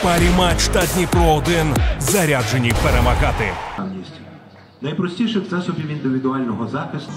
Парі матч та Дніпро-1 заряджені перемагати. Найпростіших засобів індивідуального захисту.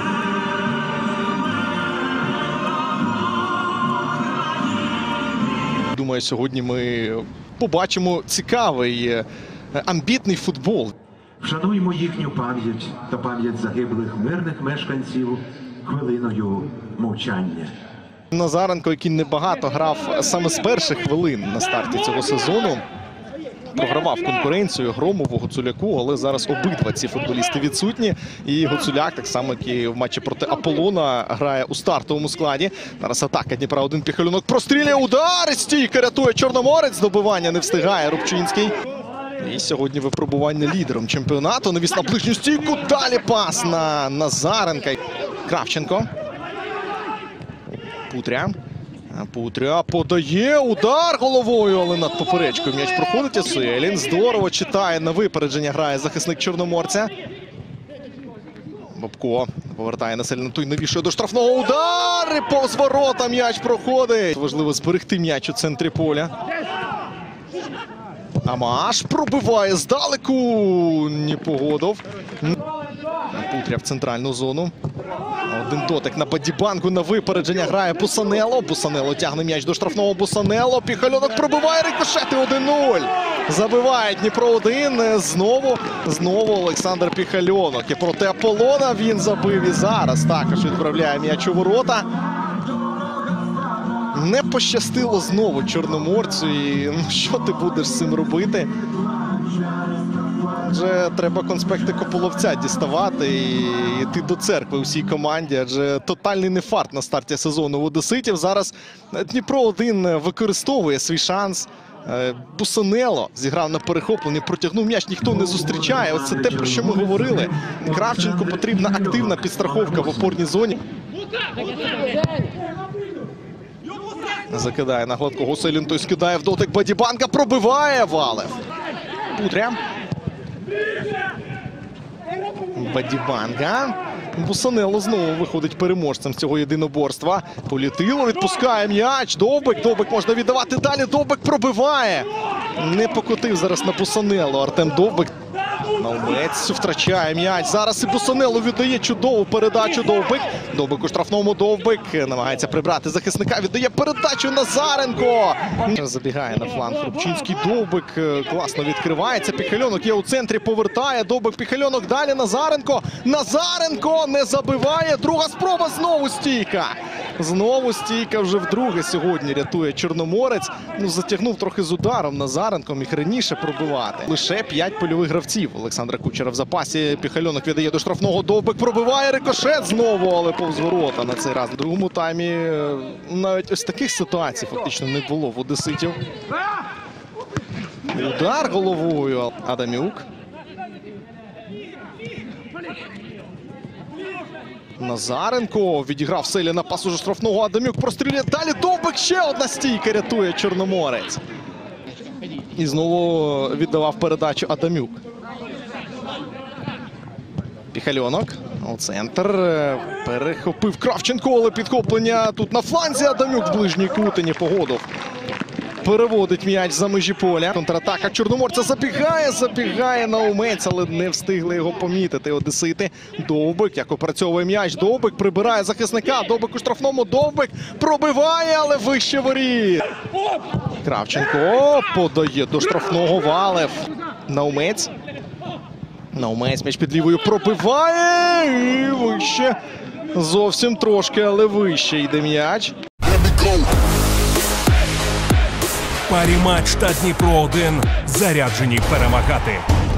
Думаю, сьогодні ми побачимо цікавий, амбітний футбол. Вшануємо їхню пам'ять та пам'ять загиблих мирних мешканців хвилиною мовчання. Назаренко, який небагато грав саме з перших хвилин на старті цього сезону, програвав конкуренцію Громову, Гуцуляку, але зараз обидва ці футболісти відсутні. І Гуцуляк, так само, як і в матчі проти Аполлона, грає у стартовому складі. Зараз атака Дніпра-1, Піхальонок прострілює, удар, стійка рятує Чорноморець, добивання не встигає Рубчинський. І сьогодні випробування лідером чемпіонату. Навіс на ближню стійку, далі пас на Назаренка. Кравченко. Путря подає, удар головою, але над поперечкою м'яч проходить. Суєлін здорово читає, на випередження грає захисник Чорноморця. Бобко повертає населення, той навішує до штрафного, удар! І повз ворота м'яч проходить. Важливо зберегти м'яч у центрі поля. Амаш пробиває здалеку, Непогодов. Путря в центральну зону. Один дотик на Бадібангу, на випередження грає Бусанело. Бусанело тягне м'яч до штрафного. Бусанело, Піхальонок пробиває, рикошети 1-0. Забиває Дніпро-1. Знову Олександр Піхальонок. І проти Аполлона він забив і зараз також відправляє м'яч у ворота. Не пощастило знову Чорноморцю. І що ти будеш з цим робити? Адже треба конспекти Кополовця діставати і йти до церкви усій команді. Адже тотальний нефарт на старті сезону в одеситів. Зараз Дніпро-1 використовує свій шанс. Бусанело зіграв на перехопленні, протягнув м'яч, ніхто не зустрічає. Ось це те, про що ми говорили. Кравченку потрібна активна підстраховка в опорній зоні. Закидає на гладку Гусейлін, той скидає в дотик Бадібанга, пробиває Валев. Путря. Бадібанга. Бусанело знову виходить переможцем з цього єдиноборства. Політило, відпускає м'яч. Довбик можна віддавати далі. Довбик пробиває. Не покотив зараз на Бусанело Артем Довбик. Наумець втрачає м'яч. Зараз і Бусанело віддає чудову передачу. Довбик у штрафному. Довбик намагається прибрати захисника. Віддає передачу Назаренко. Забігає на фланг Рубчинський. Довбик класно відкривається. Піхальонок є у центрі, повертає. Довбик, Піхальонок далі. Назаренко. Назаренко не забиває. Друга спроба. Знову стійка. Знову стійка вже вдруге сьогодні рятує Чорноморець. Затягнув трохи з ударом Назаренко, міг раніше пробивати. Лише 5 польових гравців Олександра Кучера в запасі. Піхальонок віддає до штрафного. Довбик пробиває, рикошет знову, але повз ворота на цей раз. В другому таймі навіть ось таких ситуацій фактично не було в одеситів. Удар головою Адамюк. Назаренко відіграв селі на пас уже штрафного. Адамюк прострілює далі. Довбик, ще одна стійка рятує Чорноморець. І знову віддавав передачу Адамюк. Піхальонок у центр. Перехопив Кравченко, але підхоплення тут на фланзі. Адамюк в ближній кут, Непогодов переводить м'яч за межі поля. Контратака Чорноморця, забігає Наумець, але не встигли його помітити одесити. Довбик, як опрацьовує м'яч. Довбик прибирає захисника. Довбик у штрафному. Довбик пробиває, але вище воріт. Кравченко подає до штрафного. Валев. Наумець м'яч під лівою пробиває. І вище. Зовсім трошки, але вище йде м'яч. Парі матч та Дніпро-1 заряджені перемагати.